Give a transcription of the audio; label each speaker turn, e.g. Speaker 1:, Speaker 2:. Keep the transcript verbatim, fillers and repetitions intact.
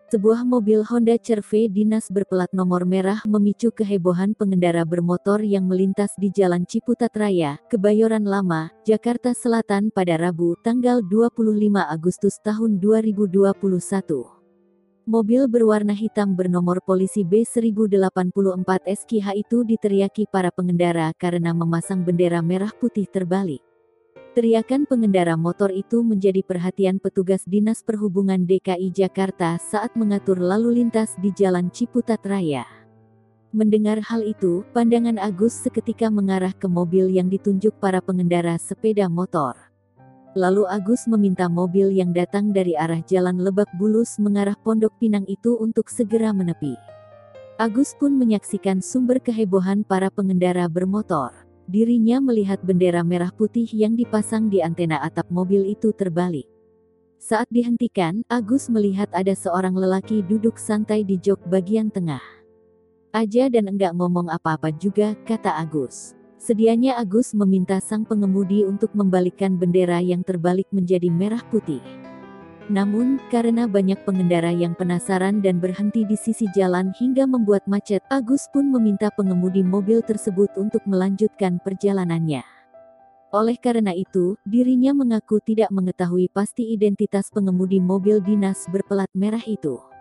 Speaker 1: Sebuah mobil Honda C R-V dinas berplat nomor merah memicu kehebohan pengendara bermotor yang melintas di Jalan Ciputat Raya, Kebayoran Lama, Jakarta Selatan pada Rabu, tanggal dua puluh lima Agustus tahun dua ribu dua puluh satu. Mobil berwarna hitam bernomor polisi B seribu delapan puluh empat S K H itu diteriaki para pengendara karena memasang bendera merah putih terbalik. Teriakan pengendara motor itu menjadi perhatian petugas Dinas Perhubungan D K I Jakarta saat mengatur lalu lintas di Jalan Ciputat Raya. Mendengar hal itu, pandangan Agus seketika mengarah ke mobil yang ditunjuk para pengendara sepeda motor. Lalu Agus meminta mobil yang datang dari arah Jalan Lebak Bulus mengarah Pondok Pinang itu untuk segera menepi. Agus pun menyaksikan sumber kehebohan para pengendara bermotor. Dirinya melihat bendera merah putih yang dipasang di antena atap mobil itu terbalik. Saat dihentikan, Agus melihat ada seorang lelaki duduk santai di jok bagian tengah. Aja dan enggak ngomong apa-apa juga, kata Agus. Sedianya Agus meminta sang pengemudi untuk membalikkan bendera yang terbalik menjadi merah putih. Namun, karena banyak pengendara yang penasaran dan berhenti di sisi jalan hingga membuat macet, Agus pun meminta pengemudi mobil tersebut untuk melanjutkan perjalanannya. Oleh karena itu, dirinya mengaku tidak mengetahui pasti identitas pengemudi mobil dinas berplat merah itu.